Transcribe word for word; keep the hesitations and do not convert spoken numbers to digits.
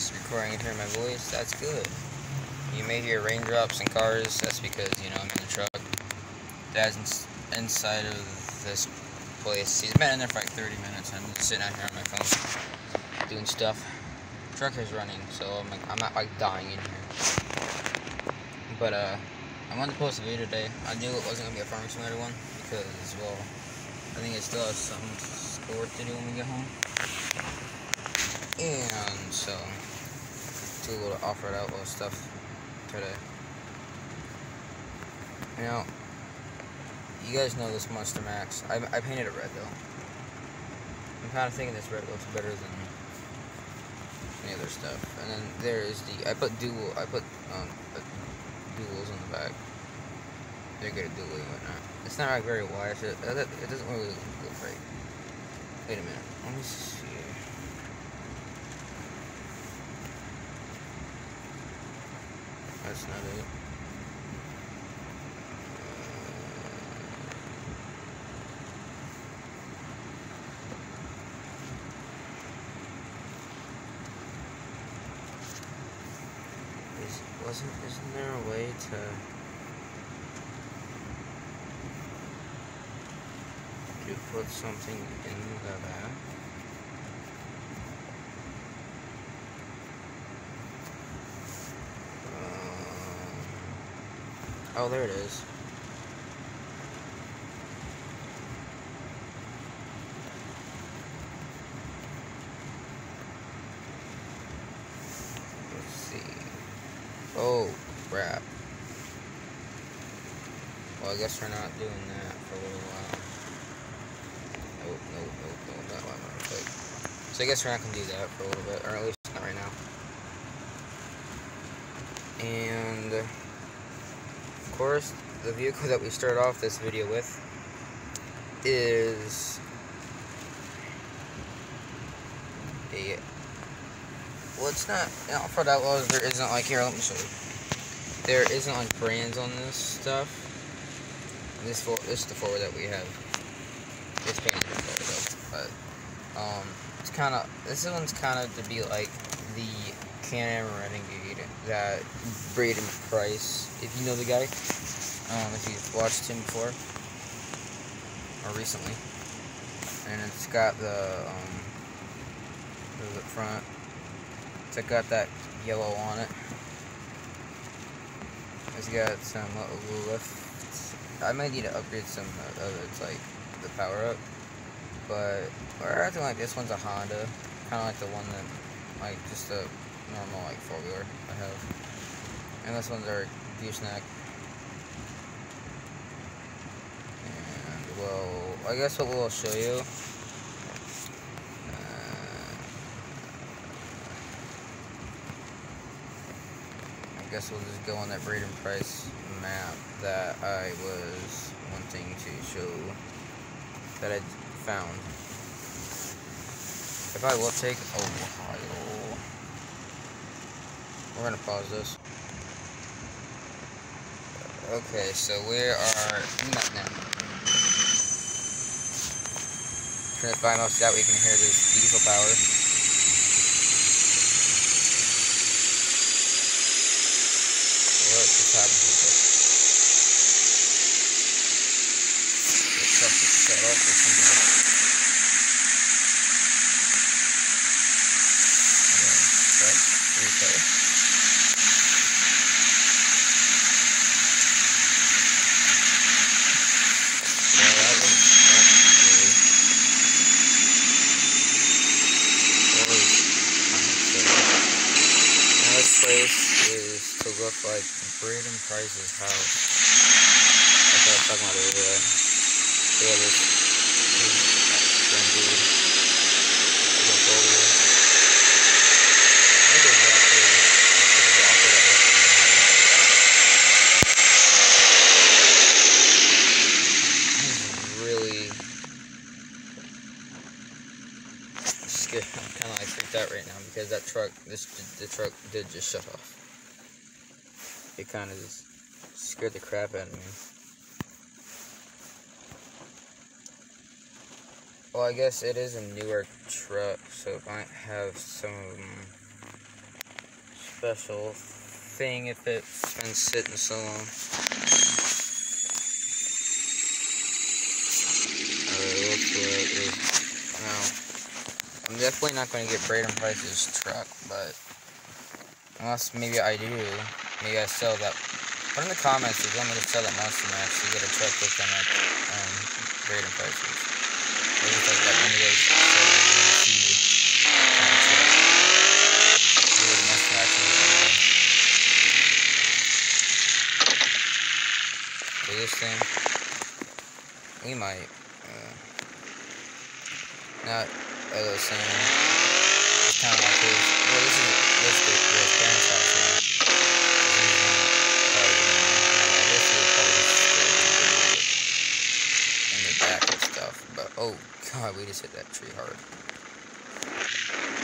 this recording and hear my voice, that's good. You may hear raindrops and cars, that's because, you know, I'm in the truck. Dad's in, inside of this place. He's been in there for like thirty minutes, and I'm just sitting out here on my phone doing stuff. The truck is running, so I'm, like, I'm not like dying in here. But, uh, I wanted to post a video today. I knew it wasn't going to be a Farming Simulator one, because, well, I think I still have some schoolwork to do when we get home. And so, do a little off-road outlaw stuff today. You know, you guys know this Monster Max. I, I painted it red though. I'm kind of thinking this red looks better than any other stuff. And then there is the, I put dual, I put um, duals on the back. They're good at dualing and whatnot. It's not like very wide, so it, it doesn't really look great. Wait a minute, let me see. That's not it. Is, wasn't, isn't there a way to... to put something in the back? Oh, there it is. Let's see. Oh, crap. Well, I guess we're not doing that for a little while. Nope, nope, nope, nope, that one real quick. So I guess we're not going to do that for a little bit, or at least not right now. And... of course, the vehicle that we start off this video with is a, well, it's not, you know, for Outlaws, there isn't like, here, let me show you, there isn't like brands on this stuff. This for this is the Ford that we have. It's painted Ford though, but um, it's kind of, this one's kind of to be like the Can-Am Renegade that Braden Price, if you know the guy, um, if you've watched him before, or recently, and it's got the, um, the front, it's got that yellow on it, it's got some uh, lift. I might need to upgrade some of its, like, the power up, but, or acting like this one's a Honda, kind of like the one that, like, just a normal, like, four-wheeler I have. And this one's our gooseneck. And, well, I guess what we'll show you. Uh, I guess we'll just go on that Braden Price map that I was wanting to show, that I found. If I will take Ohio. We're gonna pause this. Okay, so we are not now. Turn the final so that we can hear this diesel power. What just happened to it? The truck is shut off or something. Okay, replay. Place is to look like Braden Price's house. That's what I was talking about earlier. So yeah, this is going to be the folder. I think it's actually I'm really scared. I'm kind of like freaked out right now because that truck, this the truck did just shut off. It kind of just scared the crap out of me. Well, I guess it is a newer truck, so it might have some special thing if it's been sitting so long. No, I'm definitely not going to get Braden Price's truck, but unless maybe I do, maybe I sell that. Put in the comments if you want me to sell that Monster Max to get a truck looking like um, Braden Price's. It looks like that one of those so you can see kind of truck. Do the Monster Max and do this thing. We might. Uh, Not a little same. It's kind of like his. Well, this is basically his parents' house now. I guess he would probably still do in the back and stuff. But oh god, we just hit that tree hard.